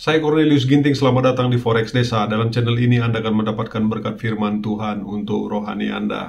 Saya Cornelius Ginting, selamat datang di Forex Desa. Dalam channel ini Anda akan mendapatkan berkat firman Tuhan untuk rohani Anda.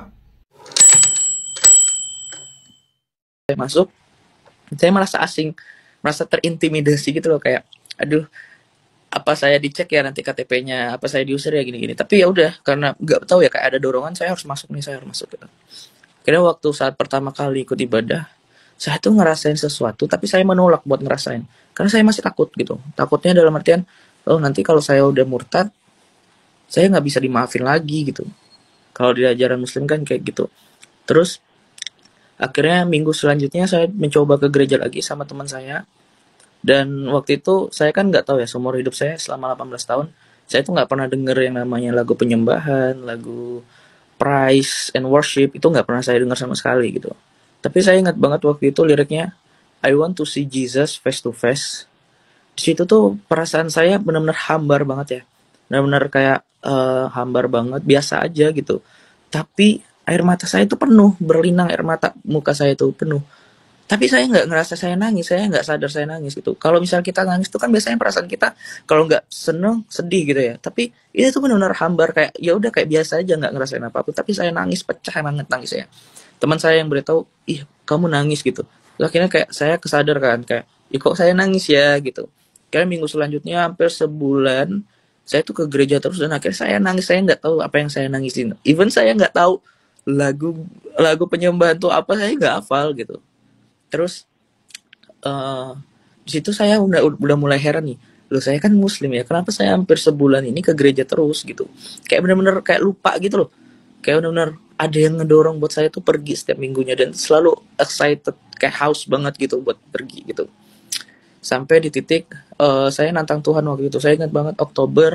Saya masuk, saya merasa asing, merasa terintimidasi gitu loh, kayak aduh, apa saya dicek ya nanti KTP-nya, apa saya diusir ya gini-gini. Tapi ya udah, karena nggak tahu ya, kayak ada dorongan saya harus masuk nih, saya harus masuk gitu. Karena waktu saat pertama kali ikut ibadah, saya tuh ngerasain sesuatu, tapi saya menolak buat ngerasain. Karena saya masih takut gitu. Takutnya dalam artian, oh nanti kalau saya udah murtad, saya nggak bisa dimaafin lagi gitu. Kalau di ajaran Muslim kan kayak gitu. Terus akhirnya minggu selanjutnya saya mencoba ke gereja lagi sama teman saya. Dan waktu itu saya kan nggak tahu ya, seumur hidup saya selama 18 tahun, saya tuh nggak pernah denger yang namanya lagu penyembahan, lagu praise and worship, itu nggak pernah saya dengar sama sekali gitu. Tapi saya ingat banget waktu itu liriknya, I want to see Jesus face to face. Di situ tuh perasaan saya benar-benar hambar banget ya. Benar-benar kayak hambar banget, biasa aja gitu. Tapi air mata saya tuh penuh, berlinang air mata, muka saya tuh penuh. Tapi saya nggak ngerasa saya nangis, saya nggak sadar saya nangis gitu. Kalau misal kita nangis itu kan biasanya perasaan kita kalau nggak seneng, sedih gitu ya. Tapi ini tuh benar-benar hambar, kayak ya udah kayak biasa aja, nggak ngerasain apa-apa. Tapi saya nangis, pecah banget nangisnya. Teman saya yang beritahu, ih kamu nangis gitu. Terus akhirnya kayak saya kesadar kan, kayak ih kok saya nangis ya gitu. Kayak minggu selanjutnya hampir sebulan saya tuh ke gereja terus, dan akhirnya saya nangis. Saya nggak tahu apa yang saya nangisin. Even saya nggak tahu lagu lagu penyembahan tuh apa, saya nggak hafal gitu. Terus eh di situ saya udah mulai heran nih. Loh saya kan muslim ya, kenapa saya hampir sebulan ini ke gereja terus gitu. Kayak bener-bener kayak lupa gitu loh. Kayak bener-bener ada yang ngedorong buat saya tuh pergi setiap minggunya, dan selalu excited, kayak haus banget gitu buat pergi gitu. Sampai di titik saya nantang Tuhan waktu itu. Saya ingat banget Oktober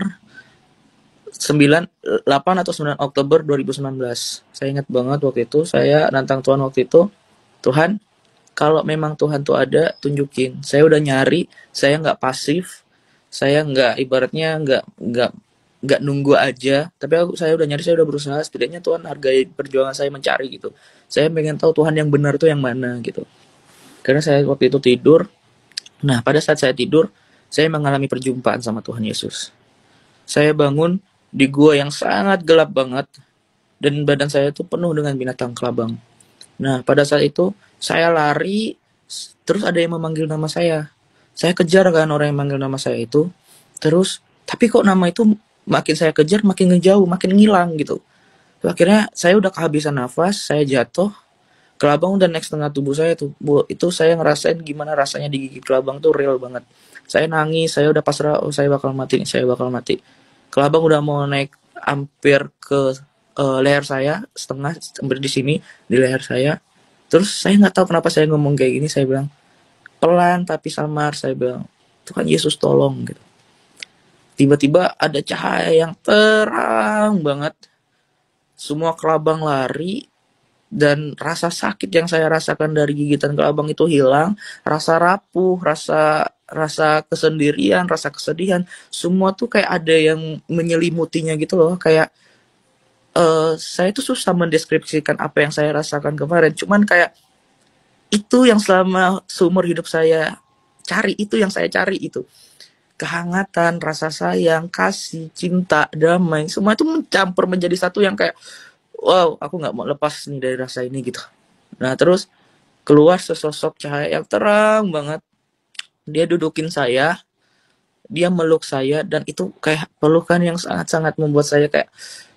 8 atau 9 Oktober 2019. Saya ingat banget waktu itu saya nantang Tuhan waktu itu. Tuhan, kalau memang Tuhan tuh ada, tunjukin. Saya udah nyari, saya nggak pasif, saya nggak ibaratnya nggak nunggu aja. Tapi saya udah nyari, saya udah berusaha. Setidaknya Tuhan hargai perjuangan saya mencari gitu. Saya pengen tahu Tuhan yang benar tuh yang mana gitu. Karena saya waktu itu tidur. Nah, pada saat saya tidur, saya mengalami perjumpaan sama Tuhan Yesus. Saya bangun di gua yang sangat gelap banget, dan badan saya tuh penuh dengan binatang kelabang. Nah, pada saat itu saya lari, terus ada yang memanggil nama saya. Saya kejar kan orang yang manggil nama saya itu. Terus, tapi kok nama itu makin saya kejar, makin ngejauh, makin ngilang gitu. Terus akhirnya saya udah kehabisan nafas, saya jatuh. Kelabang udah naik setengah tubuh saya tuh. Itu saya ngerasain gimana rasanya digigit kelabang tuh real banget. Saya nangis, saya udah pasrah, oh saya bakal mati nih, saya bakal mati. Kelabang udah mau naik hampir ke leher saya, setengah, hampir di sini, di leher saya. Terus saya nggak tahu kenapa saya ngomong kayak gini, saya bilang, pelan tapi samar, saya bilang, Tuhan Yesus tolong gitu. Tiba-tiba ada cahaya yang terang banget, semua kelabang lari, dan rasa sakit yang saya rasakan dari gigitan kelabang itu hilang, rasa rapuh, rasa rasa kesendirian, rasa kesedihan, semua tuh kayak ada yang menyelimutinya gitu loh, kayak saya tuh susah mendeskripsikan apa yang saya rasakan kemarin, cuman kayak itu yang selama seumur hidup saya cari, itu yang saya cari itu. Kehangatan, rasa sayang, kasih, cinta, damai, semua itu mencampur menjadi satu yang kayak, wow, aku nggak mau lepas nih dari rasa ini gitu. Nah terus keluar sesosok cahaya yang terang banget. Dia dudukin saya, dia meluk saya, dan itu kayak pelukan yang sangat-sangat membuat saya kayak,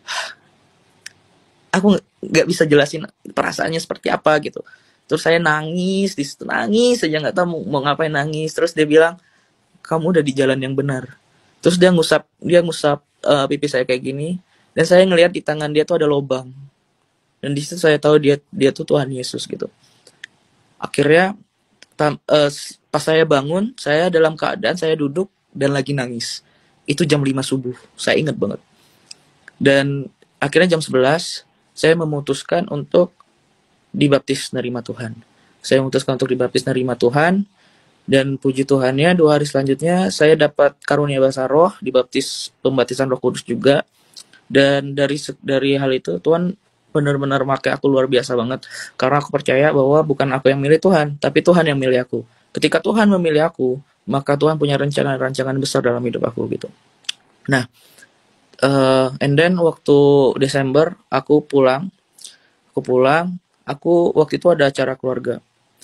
aku nggak bisa jelasin perasaannya seperti apa gitu. Terus saya nangis, di situ nangis saja, nggak tahu mau ngapain nangis. Terus dia bilang, kamu udah di jalan yang benar. Terus dia ngusap pipi saya kayak gini, dan saya ngelihat di tangan dia tuh ada lubang. Dan di situ saya tahu dia tuh Tuhan Yesus gitu. Akhirnya pas saya bangun, saya dalam keadaan saya duduk dan lagi nangis. Itu jam 5 subuh, saya ingat banget. Dan akhirnya jam 11 saya memutuskan untuk dibaptis nerima Tuhan. Saya memutuskan untuk dibaptis nerima Tuhan, dan puji Tuhannya 2 hari selanjutnya saya dapat karunia bahasa roh, dibaptis pembaptisan Roh Kudus juga. Dan dari hal itu Tuhan benar-benar pakai aku luar biasa banget, karena aku percaya bahwa bukan aku yang milih Tuhan, tapi Tuhan yang milih aku. Ketika Tuhan memilih aku, maka Tuhan punya rancangan besar dalam hidup aku gitu. Nah, and then waktu Desember aku pulang, aku waktu itu ada acara keluarga.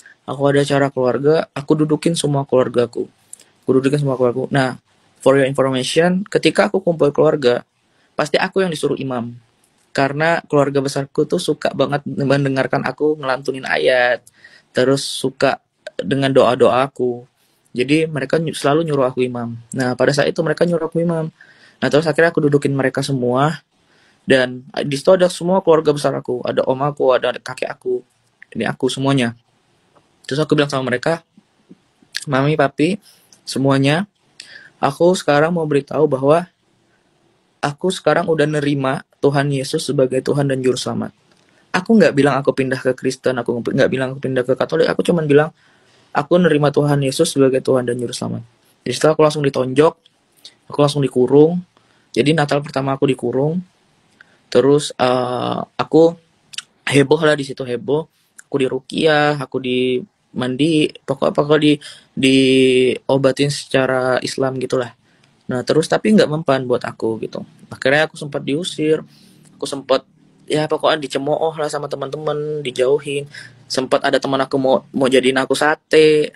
Aku dudukin semua keluargaku. Nah, for your information, ketika aku kumpul keluarga, pasti aku yang disuruh imam. Karena keluarga besarku tuh suka banget mendengarkan aku ngelantunin ayat, terus suka dengan doa-doa aku. Jadi mereka selalu nyuruh aku imam. Nah, pada saat itu mereka nyuruh aku imam. Nah, terus akhirnya aku dudukin mereka semua, dan di situ ada semua keluarga besar aku, ada om aku, ada kakek aku, ini aku semuanya. Terus aku bilang sama mereka, mami, papi, semuanya, aku sekarang mau beritahu bahwa aku sekarang udah nerima Tuhan Yesus sebagai Tuhan dan Juru Selamat. Aku nggak bilang aku pindah ke Kristen, aku nggak bilang aku pindah ke Katolik, aku cuma bilang aku nerima Tuhan Yesus sebagai Tuhan dan Juru Selamat. Jadi setelah aku langsung ditonjok, aku langsung dikurung. Jadi Natal pertama aku dikurung, terus aku heboh lah di situ, heboh. Aku diruqyah, aku mandi, pokoknya diobatin secara Islam gitulah. Nah, terus tapi nggak mempan buat aku gitu. Akhirnya aku sempat diusir, aku sempat ya pokoknya dicemooh lah sama teman-teman, dijauhin. Sempat ada teman aku mau jadiin aku sate.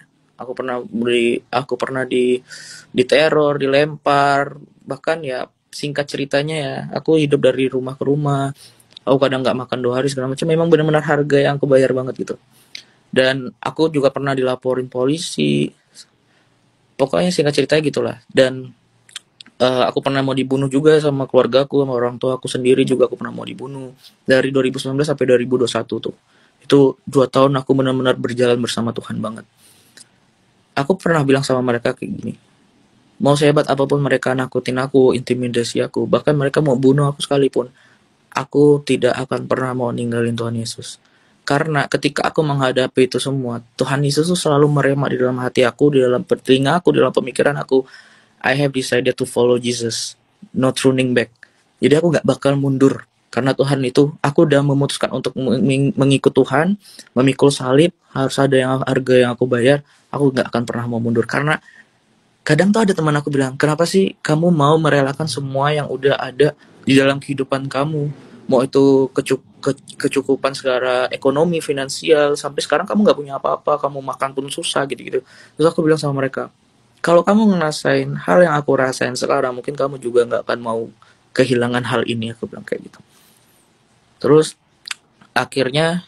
Aku pernah diteror, dilempar. Bahkan ya singkat ceritanya ya, aku hidup dari rumah ke rumah. Aku kadang nggak makan 2 hari segala macam. Memang benar-benar harga yang aku bayar banget gitu. Dan aku juga pernah dilaporin polisi. Pokoknya singkat ceritanya gitulah. Dan aku pernah mau dibunuh juga sama keluargaku, sama orang tua aku sendiri juga aku pernah mau dibunuh. Dari 2019 sampai 2021 tuh. Itu 2 tahun aku benar-benar berjalan bersama Tuhan banget. Aku pernah bilang sama mereka kayak gini, mau sehebat apapun mereka nakutin aku, intimidasi aku, bahkan mereka mau bunuh aku sekalipun, aku tidak akan pernah mau ninggalin Tuhan Yesus. Karena ketika aku menghadapi itu semua, Tuhan Yesus tuh selalu merema di dalam hati aku, di dalam telinga aku, di dalam pemikiran aku. I have decided to follow Jesus, not running back. Jadi aku gak bakal mundur. Karena Tuhan itu, aku udah memutuskan untuk mengikut Tuhan, memikul salib, harus ada harga yang aku bayar, aku gak akan pernah mau mundur. Karena kadang tuh ada teman aku bilang, kenapa sih kamu mau merelakan semua yang udah ada di dalam kehidupan kamu? Mau itu kecukupan secara ekonomi, finansial, sampai sekarang kamu gak punya apa-apa, kamu makan pun susah gitu-gitu. Terus aku bilang sama mereka, kalau kamu ngerasain hal yang aku rasain sekarang, mungkin kamu juga gak akan mau kehilangan hal ini, aku bilang kayak gitu. Terus akhirnya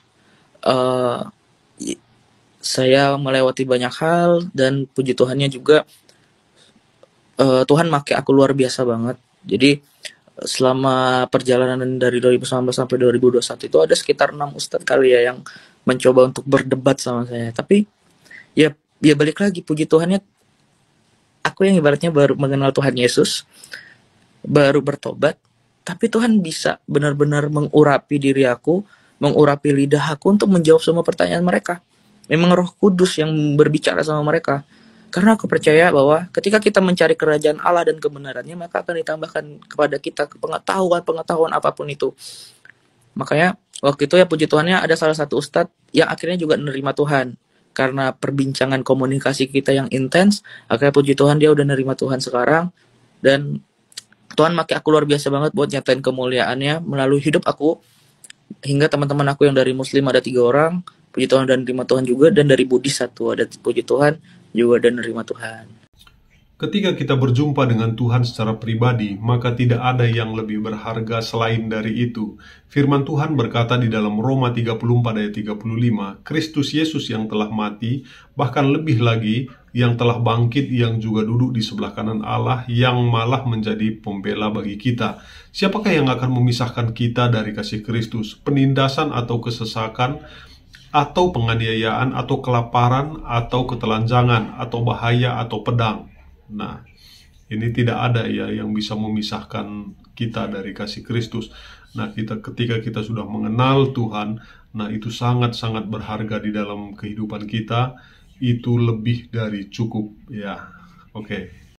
saya melewati banyak hal, dan puji Tuhannya juga Tuhan make aku luar biasa banget. Jadi selama perjalanan dari 2019 sampai 2021 itu ada sekitar 6 ustadz kali ya yang mencoba untuk berdebat sama saya. Tapi ya balik lagi, puji Tuhannya aku yang ibaratnya baru mengenal Tuhan Yesus, baru bertobat, tapi Tuhan bisa benar-benar mengurapi diri aku, mengurapi lidah aku untuk menjawab semua pertanyaan mereka. Memang Roh Kudus yang berbicara sama mereka. Karena aku percaya bahwa ketika kita mencari kerajaan Allah dan kebenarannya, maka akan ditambahkan kepada kita pengetahuan apapun itu. Makanya waktu itu ya puji Tuhannya ada salah satu ustadz yang akhirnya juga menerima Tuhan. Karena perbincangan komunikasi kita yang intens, akhirnya puji Tuhan dia udah nerima Tuhan sekarang. Dan Tuhan pakai aku luar biasa banget buat nyatain kemuliaannya melalui hidup aku. Hingga teman-teman aku yang dari Muslim ada 3 orang, puji Tuhan dan nerima Tuhan juga. Dan dari Buddhis 1 ada puji Tuhan juga dan nerima Tuhan. Ketika kita berjumpa dengan Tuhan secara pribadi, maka tidak ada yang lebih berharga selain dari itu. Firman Tuhan berkata di dalam Roma 34 ayat 35, Kristus Yesus yang telah mati, bahkan lebih lagi, yang telah bangkit, yang juga duduk di sebelah kanan Allah, yang malah menjadi pembela bagi kita. Siapakah yang akan memisahkan kita dari kasih Kristus? Penindasan atau kesesakan, atau penganiayaan, atau kelaparan, atau ketelanjangan, atau bahaya, atau pedang? Nah, ini tidak ada ya yang bisa memisahkan kita dari kasih Kristus. Nah, ketika kita sudah mengenal Tuhan, nah itu sangat-sangat berharga di dalam kehidupan kita. Itu lebih dari cukup ya. Oke.